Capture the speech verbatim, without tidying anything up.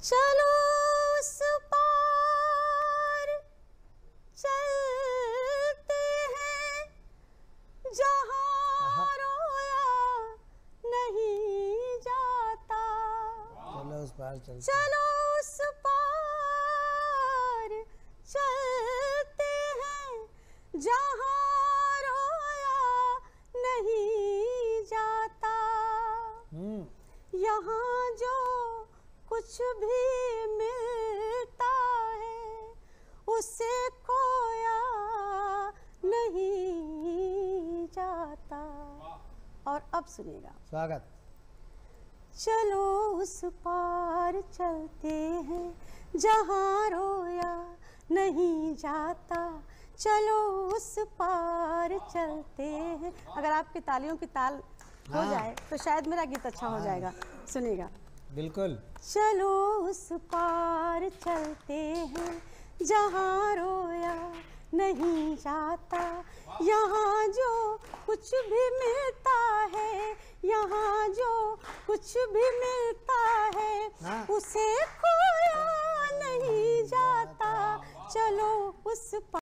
चलो उस पार चलते हैं जहाँ रोया नहीं जाता। चलो उस पार चलते चलो उस पार चलते हैं जहाँ रोया नहीं जाता। यहाँ जो कुछ भी मिलता है उसे खोया नहीं जाता। और अब सुनिएगा। स्वागत। चलो उस पार चलते हैं जहाँ रोया नहीं जाता। चलो उस पार चलते हैं। अगर आपकी तालियों की ताल हो हाँ। जाए तो शायद मेरा गीत अच्छा हो जाएगा। सुनिएगा। बिल्कुल। चलो उस पार चलते हैं जहाँ रोया नहीं जाता। यहाँ जो कुछ भी मिलता है, यहाँ जो कुछ भी मिलता है, हाँ। उसे खोया नहीं जाता। चलो उस पार